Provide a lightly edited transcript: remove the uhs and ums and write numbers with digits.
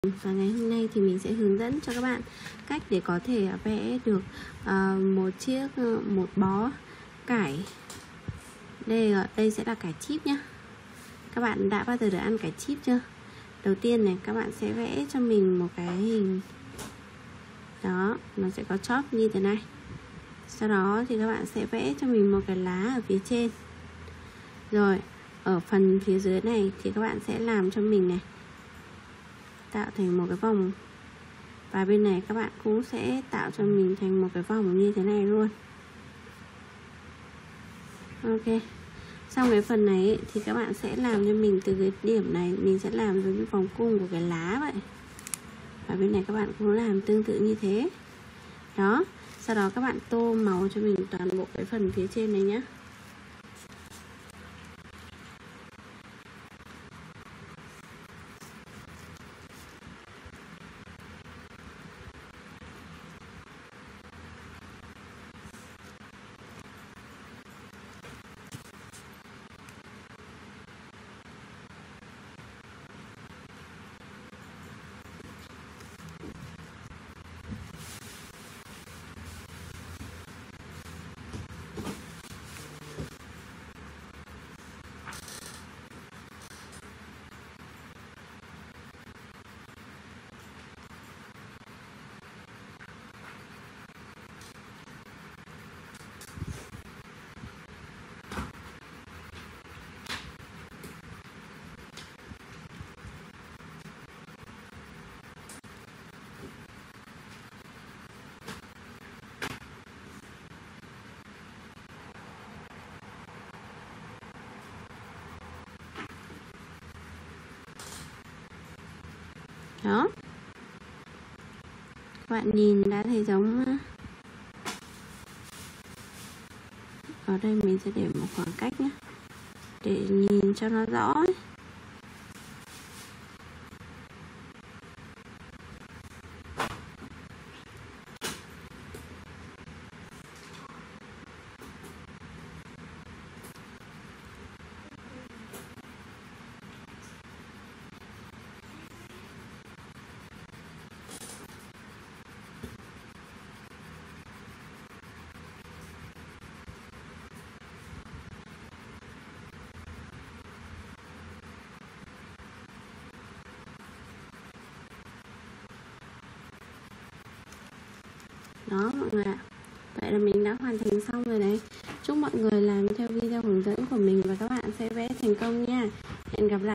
Và ngày hôm nay thì mình sẽ hướng dẫn cho các bạn cách để có thể vẽ được một bó cải. Đây sẽ là cải chip nhá. Các bạn đã bao giờ được ăn cải chip chưa? Đầu tiên này, các bạn sẽ vẽ cho mình một cái hình đó, nó sẽ có chóp như thế này. Sau đó thì các bạn sẽ vẽ cho mình một cái lá ở phía trên. Rồi ở phần phía dưới này thì các bạn sẽ làm cho mình này, tạo thành một cái vòng. Và bên này các bạn cũng sẽ tạo cho mình thành một cái vòng như thế này luôn. Ok. Xong cái phần này ấy, thì các bạn sẽ làm cho mình từ cái điểm này, mình sẽ làm giống như vòng cung của cái lá vậy. Và bên này các bạn cũng làm tương tự như thế. Đó. Sau đó các bạn tô màu cho mình toàn bộ cái phần phía trên này nhé. Đó. Các bạn nhìn đã thấy giống. Ở đây mình sẽ để một khoảng cách nhé, để nhìn cho nó rõ ấy. Đó mọi người ạ. Vậy là mình đã hoàn thành xong rồi đấy. Chúc mọi người làm theo video hướng dẫn của mình và các bạn sẽ vẽ thành công nha. Hẹn gặp lại.